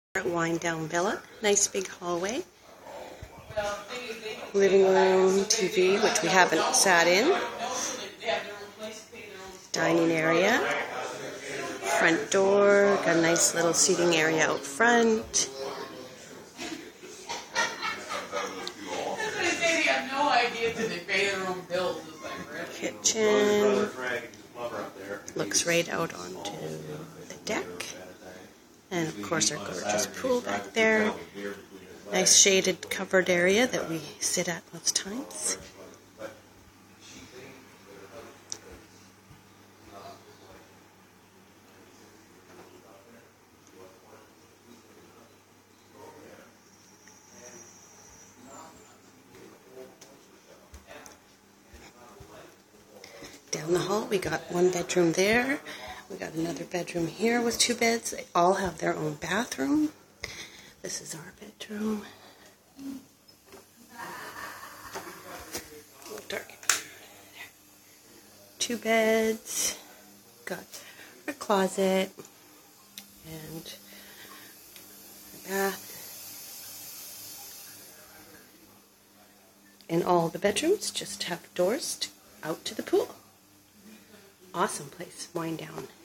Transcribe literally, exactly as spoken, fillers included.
At Winedown Villa, nice big hallway, living room, T V, which we haven't sat in, dining area, front door, got a nice little seating area out front, kitchen, looks right out onto the deck. And of course our gorgeous pool back there. Nice shaded covered area that we sit at most times. Down the hall we got one bedroom there. We got another bedroom here with two beds. They all have their own bathroom. This is our bedroom. Dark. Two beds. Got our closet and our bath. And all the bedrooms just have doors to, out to the pool. Awesome place, Winedown.